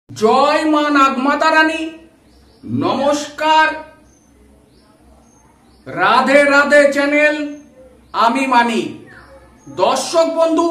জয় মা নাগমাতা রানী। নমস্কার, রাধে রাধে চ্যানেল, আমি মানিক। দর্শক বন্ধু,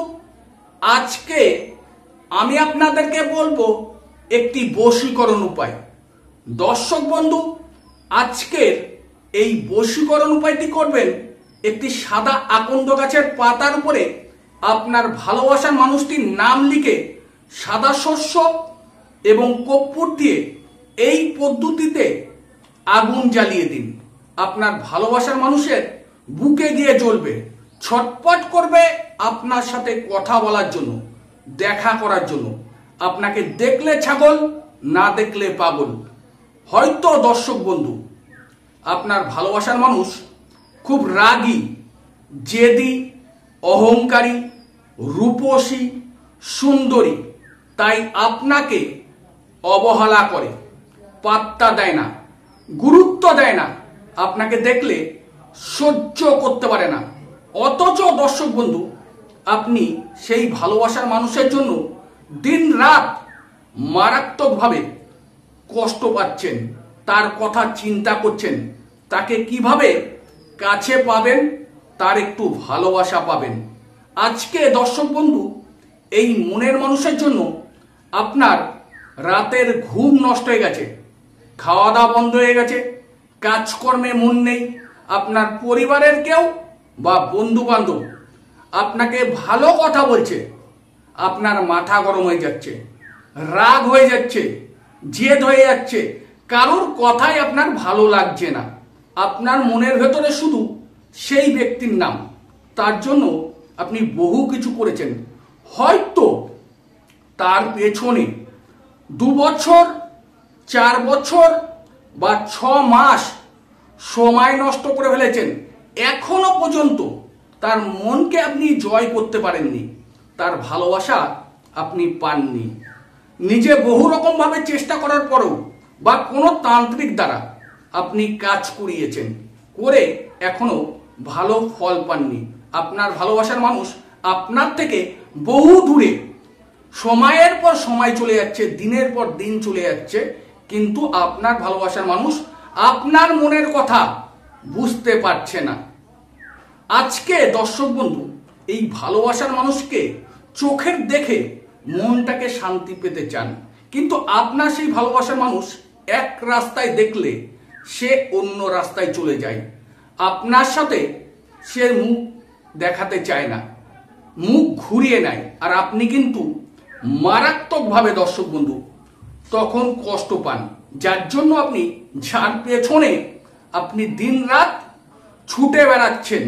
আজকে আমি আপনাদেরকে বলবো একটি বশীকরণ উপায়। দর্শক বন্ধু, আজকের এই বশীকরণ উপায়টি করবেন একটি সাদা আকন্দ গাছের পাতার উপরে আপনার ভালোবাসার মানুষটির নাম লিখে সাদা শস্য এবং কর্পূর দিয়ে এই পদ্ধতিতে আগুন জ্বালিয়ে দিন। আপনার ভালোবাসার মানুষের বুকে গিয়ে জ্বলবে, ছটপট করবে আপনার সাথে কথা বলার জন্য, দেখা করার জন্য। আপনাকে দেখলে ছাগল, না দেখলে পাগল। হয়তো দর্শক বন্ধু, আপনার ভালোবাসার মানুষ খুব রাগী, জেদি, অহংকারী, রূপসী, সুন্দরী, তাই আপনাকে অবহেলা করে, পাত্তা দেয় না, গুরুত্ব দেয় না, আপনাকে দেখলে সহ্য করতে পারে না। অথচ দর্শক বন্ধু, আপনি সেই ভালোবাসার মানুষের জন্য দিন রাত মারাত্মকভাবে কষ্ট পাচ্ছেন, তার কথা চিন্তা করছেন, তাকে কিভাবে কাছে পাবেন, তার একটু ভালোবাসা পাবেন। আজকে দর্শক বন্ধু, এই মনের মানুষের জন্য আপনার রাতের ঘুম নষ্ট হয়ে গেছে, খাওয়া দাওয়া বন্ধ হয়ে গেছে, কাজকর্মে মন নেই, আপনার পরিবারের কেউ বা বন্ধু বান্ধব আপনাকে ভালো কথা বলছে, আপনার মাথা গরম হয়ে যাচ্ছে, রাগ হয়ে যাচ্ছে, জেদ হয়ে যাচ্ছে, কারোর কথাই আপনার ভালো লাগছে না। আপনার মনের ভেতরে শুধু সেই ব্যক্তির নাম, তার জন্য আপনি বহু কিছু করেছেন। হয়তো তার পেছনে 2 বছর, 4 বছর বা 6 মাস সময় নষ্ট করে ফেলেছেন, এখনো পর্যন্ত তার মনকে আপনি জয় করতে পারেননি, তার ভালোবাসা আপনি পাননি। নিজে বহু রকম ভাবে চেষ্টা করার পরেও বা কোনো তান্ত্রিক দ্বারা আপনি কাজ করিয়েছেন, করে এখনো ভালো ফল পাননি। আপনার ভালোবাসার মানুষ আপনার থেকে বহু দূরে, সময়ের পর সময় চলে যাচ্ছে, দিনের পর দিন চলে যাচ্ছে, কিন্তু আপনার ভালোবাসার মানুষ আপনার মনের কথা বুঝতে পারছে না। আজকে দর্শক বন্ধু, এই ভালোবাসার মানুষকে চোখের দেখে মনটাকে শান্তি পেতে চান, কিন্তু আপনার সেই ভালোবাসার মানুষ এক রাস্তায় দেখলে সে অন্য রাস্তায় চলে যায়। আপনার সাথে সে মুখ দেখাতে চায় না, মুখ ঘুরিয়ে নেয়, আর আপনি কিন্তু মারাত্মকভাবে দর্শক বন্ধু তখন কষ্ট পান, যার জন্য আপনি যার পেছনে আপনি দিন রাত ছুটে বেড়াচ্ছেন।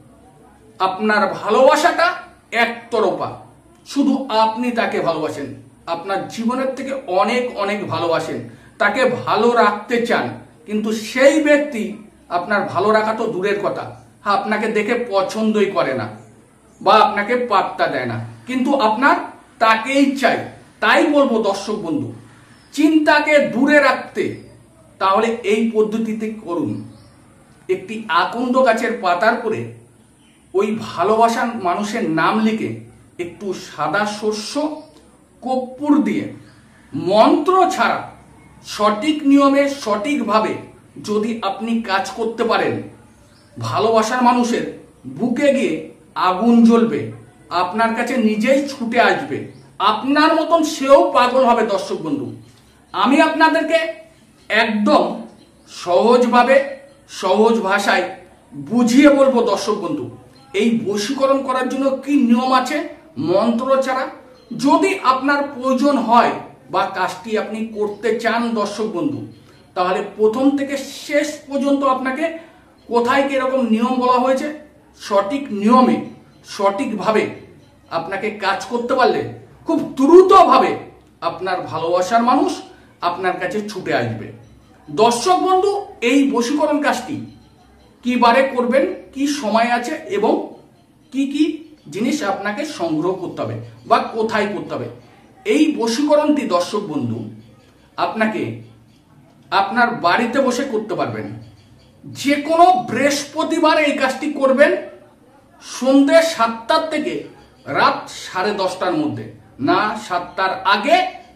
আপনার ভালোবাসাটা একতরফা, শুধু আপনি তাকে ভালোবাসেন, আপনার জীবনের থেকে অনেক অনেক ভালোবাসেন, তাকে ভালো রাখতে চান, কিন্তু সেই ব্যক্তি আপনার ভালো রাখা তো দূরের কথা, আপনাকে দেখে পছন্দই করে না বা আপনাকে পাত্তা দেয় না, কিন্তু আপনার তাকেই চাই। তাই বলবো দর্শক বন্ধু, চিন্তাকে দূরে রাখতে তাহলে এই পদ্ধতিতে করুন। একটি আকন্দ গাছের পাতার করে ওই ভালোবাসার মানুষের নাম লিখে একটু সাদা শস্য কর্পূর দিয়ে মন্ত্র ছাড়া সঠিক নিয়মে সঠিকভাবে যদি আপনি কাজ করতে পারেন, ভালোবাসার মানুষের বুকে গিয়ে আগুন জ্বলবে, আপনার কাছে নিজেই ছুটে আসবে, আপনার মতন সেও পাগল হবে। দর্শক বন্ধু, আমি আপনাদেরকে একদম সহজভাবে, সহজ ভাষায় বুঝিয়ে বলবো। দর্শক বন্ধু, এই বশীকরণ করার জন্য কি নিয়ম আছে মন্ত্র ছাড়া। যদি আপনার প্রয়োজন হয় বা কাজটি আপনি করতে চান দর্শক বন্ধু, তাহলে প্রথম থেকে শেষ পর্যন্ত আপনাকে কোথায় কিরকম নিয়ম বলা হয়েছে, সঠিক নিয়মে সঠিকভাবে আপনাকে কাজ করতে পারলে খুব দ্রুতভাবে আপনার ভালোবাসার মানুষ আপনার কাছে ছুটে আসবে। দর্শক বন্ধু, এই বশীকরণ কাজটি কি বারে করবেন, কি সময় আছে এবং কি কি জিনিস আপনাকে সংগ্রহ করতে হবে বা কোথায় করতে হবে, এই বশীকরণটি দর্শক বন্ধু আপনাকে আপনার বাড়িতে বসে করতে পারবেন। যে কোনো বৃহস্পতিবার এই কাজটি করবেন, সন্ধ্যে 7টা থেকে রাত 10:30টার মধ্যে, না 7টার আগে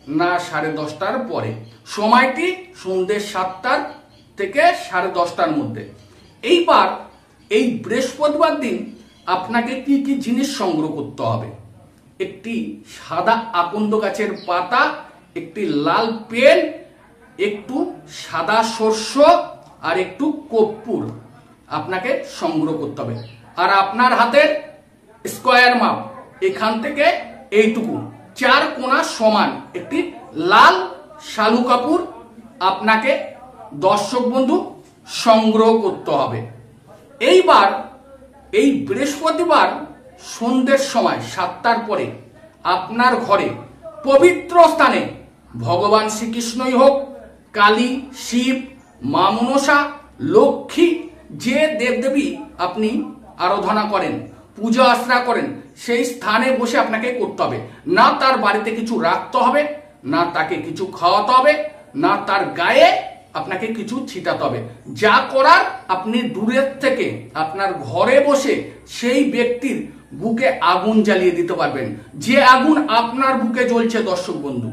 না 10:30টার পরে। সময়টি সন্ধ্যে 7টা থেকে 10:30টার মধ্যে। এইবার এই বৃহস্পতিবার দিন আপনাকে কি কি জিনিস সংগ্রহ করতে হবে? একটি সাদা আকন্দ গাছের পাতা, একটি লাল পেন, একটু সাদা সর্ষ আর একটু কর্পূর আপনাকে সংগ্রহ করতে হবে। আর আপনার হাতের স্কোয়ার মাপ এখান থেকে এইটুকু 4 কোণা সমান একটি লাল শালু কাপড় আপনাকে দর্শক বন্ধু সংগ্রহ করতে হবে। এইবার এই বৃহস্পতিবার সন্ধ্যের সময় 7টার পরে আপনার ঘরে পবিত্র স্থানে ভগবান শ্রীকৃষ্ণই হোক, কালী, শিব, মা মনসা, লক্ষ্মী, যে দেবদেবী আপনি আরাধনা করেন, পূজা আশ্রা করেন, সেই স্থানে বসে আপনাকে করতে হবে। না তার বাড়িতে কিছু রাখতে হবে, না তাকে কিছু খাওয়াতে হবে, না তার গায়ে আপনাকে কিছু ছিটাতে হবে। যা করার আপনি দূরের থেকে আপনার ঘরে বসে সেই ব্যক্তির বুকে আগুন জ্বালিয়ে দিতে পারবেন, যে আগুন আপনার বুকে জ্বলছে দর্শক বন্ধু।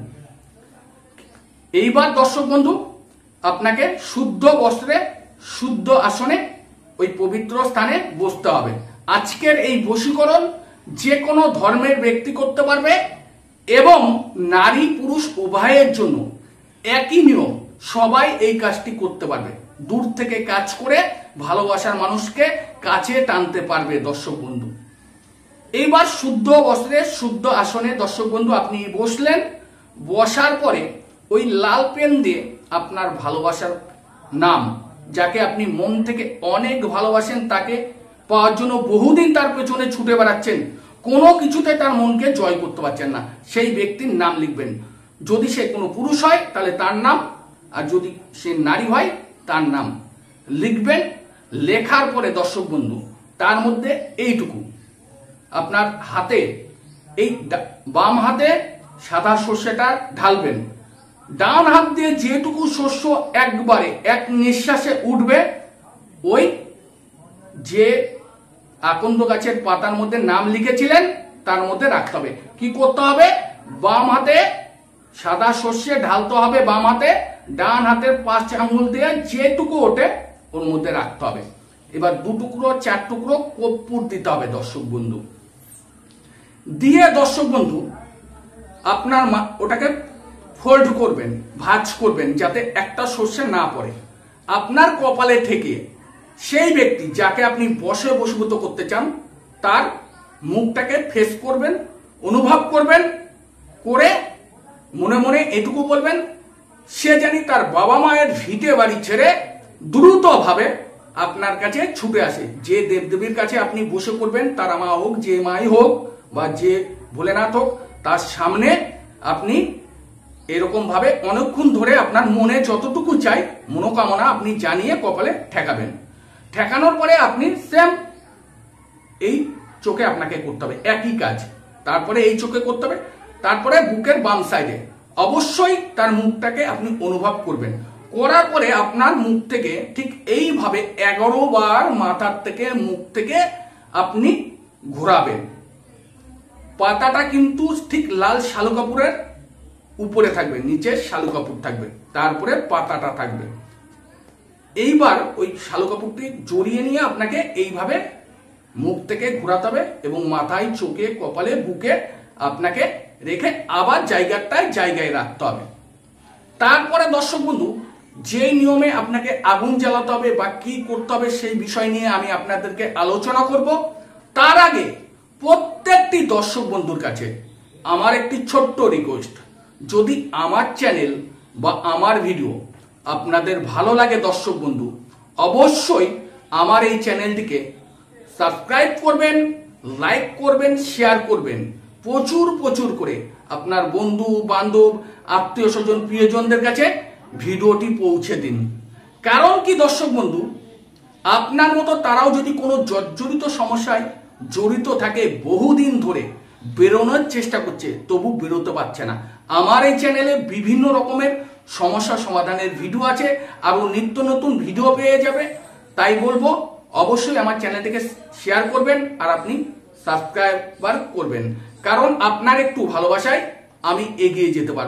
এইবার দর্শক বন্ধু আপনাকে শুদ্ধ বস্ত্রে শুদ্ধ আসনে ওই পবিত্র স্থানে বসতে হবে। আজকের এই বশীকরণ যে কোনো ধর্মের ব্যক্তি করতে পারবে এবং নারী পুরুষ উভয়ের জন্য একই নিয়ম, সবাই এই কাজটি করতে পারবে। দূর থেকে কাজ করে ভালোবাসার মানুষকে কাছে টানতে পারবে দর্শক বন্ধু। এইবার শুদ্ধ বস্ত্রে শুদ্ধ আসনে দর্শক বন্ধু আপনি বসলেন। বসার পরে ওই লাল পেন দিয়ে আপনার ভালোবাসার নাম, যাকে আপনি মন থেকে অনেক ভালোবাসেন, তাকে পাওয়ার জন্য বহুদিন তার পেছনে ছুটে বেড়াচ্ছেন, কোনো কিছুতে তার মনকে জয় করতে পারছেন না, সেই ব্যক্তির নাম লিখবেন। যদি সে কোনো পুরুষ হয় তাহলে তার নাম, আর যদি সে নারী হয় তার নাম লিখবেন। লেখার পরে দর্শক বন্ধু তার মধ্যে এইটুকু আপনার হাতে, এই বাম হাতে সাদা সর্ষেটা ঢালবেন। ডান হাত দিয়ে যেটুকু শস্য একবারে এক নিঃশ্বাসে উঠবে, ওই যে আকন্দ গাছের পাতার মধ্যে নাম লিখেছিলেন তার মধ্যে রাখতে হবে। কি করতে হবে? বাম হাতে সাদা সর্ষে ঢালতে হবে বাম হাতে, ডান হাতের 5 আঙ্গুল দিয়ে যেটুকু ওঠে ওর মধ্যে রাখতে হবে। এবার 2 টুকরো 4 টুকরো কর্পূর দিতে হবে দর্শক বন্ধু। দিয়ে দর্শক বন্ধু আপনার ওটাকে ফোল্ড করবেন, ভাঁজ করবেন, যাতে একটা সর্ষে না পড়ে। আপনার কপালে ঠেকে সেই ব্যক্তি যাকে আপনি বসে বশীভূত করতে চান তার মুখটাকে ফেস করবেন, অনুভব করবেন, করে মনে মনে এটুকু বলবেন, সে জানি তার বাবা মায়ের ভিটে বাড়ি ছেড়ে দ্রুতভাবে আপনার কাছে ছুটে আসে। যে দেবদেবীর কাছে আপনি বসে করবেন, তার মা হোক, যে মাই হোক বা যে ভোলেনাথ হোক, তার সামনে আপনি এরকম ভাবে অনেকক্ষণ ধরে আপনার মনে যতটুকু চাই মনোকামনা আপনি জানিয়ে কপালে ঠেকাবেন। ঠেকানোর পরে আপনি সেম এই চোখে আপনাকে করতে হবে একই কাজ। তারপরে এই চোখে করতে হবে, তারপরে বুকের বাম সাইডে অবশ্যই তার মুখটাকে আপনি অনুভব করবেন। করার পরে আপনার মুখ থেকে ঠিক এইভাবে 11 বার মাথার থেকে মুখ থেকে আপনি ঘোরাবেন। পাতাটা কিন্তু ঠিক লাল শালু কাপড়ের উপরে থাকবে, নিচে শালু কাপড় থাকবে, তারপরে পাতাটা থাকবে। এইবার ওই শালু কাপড়টি জড়িয়ে নিয়ে আপনাকে এইভাবে মুখ থেকে ঘোরাতে হবে এবং মাথায়, চোখে, কপালে, বুকে আপনাকে রেখে আবার জায়গায় রাখতে হবে। তারপরে দর্শক বন্ধু যে নিয়মে আপনাকে আগুন জ্বালাতে হবে বা কি করতে হবে সেই বিষয় নিয়ে আমি আপনাদেরকে আলোচনা করব। তার আগে প্রত্যেকটি দর্শক বন্ধুর কাছে আমার একটি ছোট্ট রিকোয়েস্ট, যদি আমার চ্যানেল বা আমার ভিডিও আপনাদের ভালো লাগে দর্শক বন্ধু, অবশ্যই আমার এই চ্যানেলটিকে সাবস্ক্রাইব করবেন, লাইক করবেন, শেয়ার করবেন, প্রচুর করে আপনার বন্ধু বান্ধব, আত্মীয় স্বজন, প্রিয়জনদের কাছে ভিডিওটি পৌঁছে দিন। কারণ কি দর্শক বন্ধু, আপনার মতো তারাও যদি কোনো জর্জরিত সমস্যায় জড়িত থাকে, বহুদিন ধরে বেরোনোর চেষ্টা করছে তবু বেরোতে পারছে না, আমার এই চ্যানেলে বিভিন্ন রকমের সমস্যা সমাধানের ভিডিও আছে, আরো নিত্য নতুন ভিডিও পেয়ে যাবে। তাই বলবো অবশ্যই আমার চ্যানেলটিকে শেয়ার করবেন আর আপনি সাবস্ক্রাইবার করবেন, কারণ আপনার একটু ভালোবাসায় আমি এগিয়ে যেতে পারবো।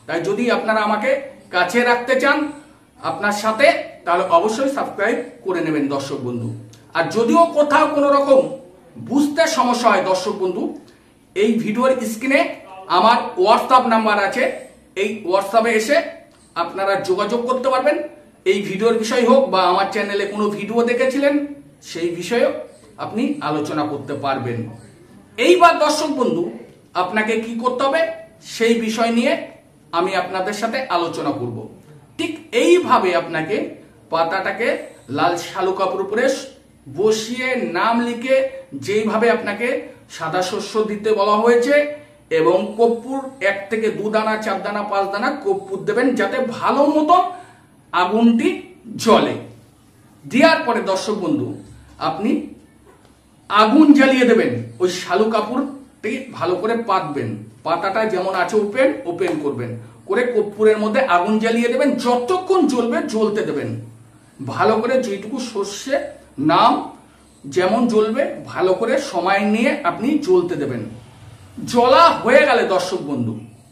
তাই যদি আপনারা আমাকে কাছে রাখতে চান আপনার সাথে, তাহলে অবশ্যই সাবস্ক্রাইব করে নেবেন দর্শক বন্ধু। আর যদিও কোথাও কোনো রকম বুঝতে সমস্যা হয় দর্শক বন্ধু, এই ভিডিওর স্ক্রিনে আমার হোয়াটসঅ্যাপ নাম্বার আছে, এই হোয়াটসঅ্যাপে এসে আপনারা যোগাযোগ করতে পারবেন। এই ভিডিওর বিষয় হোক বা আমার চ্যানেলে কোনো ভিডিও দেখেছিলেন সেই বিষয়েও আপনি আলোচনা করতে পারবেন। এইবার দর্শক বন্ধু আপনাকে কি করতে হবে সেই বিষয় নিয়ে আমি আপনাদের সাথে আলোচনা করব। ঠিক এইভাবে আপনাকে পাতাটাকে লাল শালু কাপড় উপরে বসিয়ে নাম লিখে যেইভাবে আপনাকে সাদা শস্য দিতে বলা হয়েছে এবং কর্পূর 1 থেকে 2 দানা 4 দানা 5 দানা কর্পূর দেবেন, যাতে ভালো মতো আগুনটি জ্বলে। দেওয়ার পরে দর্শক বন্ধু আপনি আগুন জ্বালিয়ে দেবেন। ওই শালু কাপড়টি ভালো করে পাতবেন, পাতাটা যেমন আছে ওপেন করবেন, করে কর্পূরের মধ্যে আগুন জ্বালিয়ে দেবেন। যতক্ষণ জ্বলবে জ্বলতে দেবেন ভালো করে, যেটুকু সর্ষে নাম যেমন জ্বলবে ভালো করে সময় নিয়ে আপনি জ্বলতে দেবেন। জ্বলা হয়ে গেলে দর্শক বন্ধু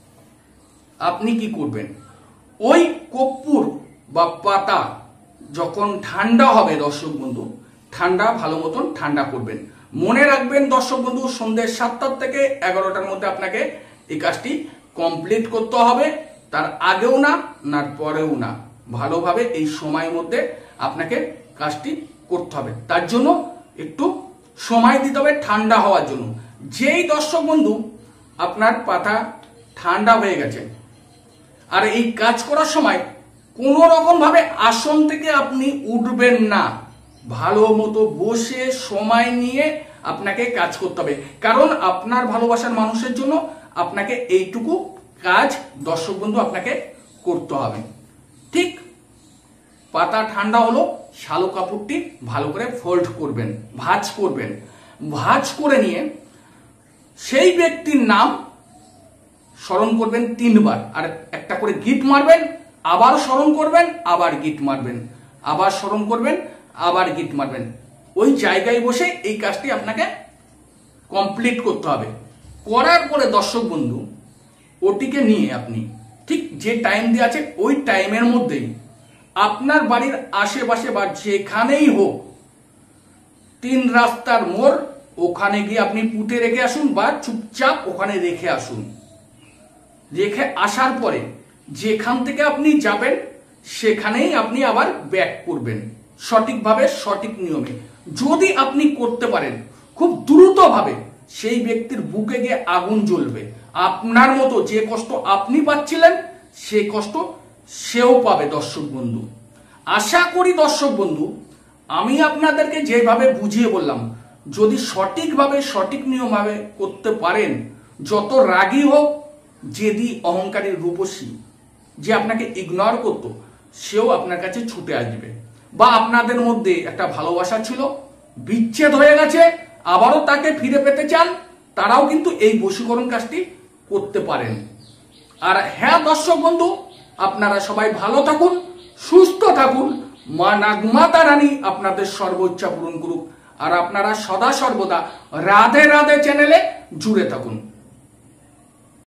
আপনি কি করবেন, ওই কর্পূর বা পাতা যখন ঠান্ডা হবে দর্শক বন্ধু, ভালো মতন ঠান্ডা করবেন। মনে রাখবেন দর্শক বন্ধু সন্ধ্যে 7টা থেকে 11টার মধ্যে আপনাকে এই কাজটি কমপ্লিট করতে হবে। তার আগেও না, না পরেও না, ভালোভাবে এই সময়ের মধ্যে আপনাকে কাজটি করতে হবে। তার জন্য একটু সময় দিতে হবে ঠান্ডা হওয়ার জন্য। যেই দর্শক বন্ধু আপনার পাতা ঠান্ডা হয়ে গেছে, আর এই কাজ করার সময় কোন রকম ভাবে আসন থেকে আপনি উঠবেন না, ভালো মতো বসে সময় নিয়ে আপনাকে কাজ করতে হবে। কারণ আপনার ভালোবাসার মানুষের জন্য আপনাকে এইটুকু কাজ দর্শক বন্ধু আপনাকে করতে হবে। ঠিক পাতা ঠান্ডা হলো, শালু কাপড়টি ভালো করে ফোল্ড করবেন, ভাঁজ করবেন। ভাঁজ করে নিয়ে সেই ব্যক্তির নাম স্মরণ করবেন 3 বার, আর একটা করে গিট মারবেন, আবার স্মরণ করবেন, আবার গিট মারবেন, আবার স্মরণ করবেন, আবার গিট মারবেন। ওই জায়গায় বসে এই কাজটি আপনাকে কমপ্লিট করতে হবে। করার পরে দর্শক বন্ধু ওটিকে নিয়ে আপনি ঠিক যে টাইম দেওয়া আছে ওই টাইমের মধ্যেই আপনার বাড়ির আশেপাশে বা যেখানেই হোক 3 রাস্তার মোড়, ওখানে গিয়ে আপনি পুঁতে রেখে আসুন বা চুপচাপ ওখানে রেখে আসুন। রেখে আসার পরে যেখান থেকে আপনি যাবেন সেখানেই আপনি আবার ব্যাক করবেন, সঠিকভাবে সঠিক নিয়মে। যদি আপনি করতে পারেন খুব দ্রুতভাবে সেই ব্যক্তির বুকে গিয়ে আগুন জ্বলবে। আপনার মতো যে কষ্ট আপনি পাচ্ছিলেন সেই কষ্ট সেও পাবে দর্শক বন্ধু। আশা করি দর্শক বন্ধু আমি আপনাদেরকে যেভাবে বুঝিয়ে বললাম, যদি সঠিকভাবে সঠিক নিয়মভাবে করতে পারেন, যত রাগী হোক, জেদি অহংকারী রূপসী যে আপনাকে ইগনোর করতো সেও আপনার কাছে ছুটে আসবে। বা আপনাদের মধ্যে একটা ভালোবাসা ছিল, বিচ্ছেদ হয়ে গেছে, আবারও তাকে ফিরে পেতে চান, তারাও কিন্তু এই বশীকরণ কাজটি করতে পারেন। আর হ্যাঁ দর্শক বন্ধু আপনারা সবাই ভালো থাকুন, সুস্থ থাকুন, মা নাগমাতা রানী আপনাদের সর্বোচ্চ পূরণ করুক। আর আপনারা সদা সর্বদা রাধে রাধে চ্যানেলে জুড়ে থাকুন।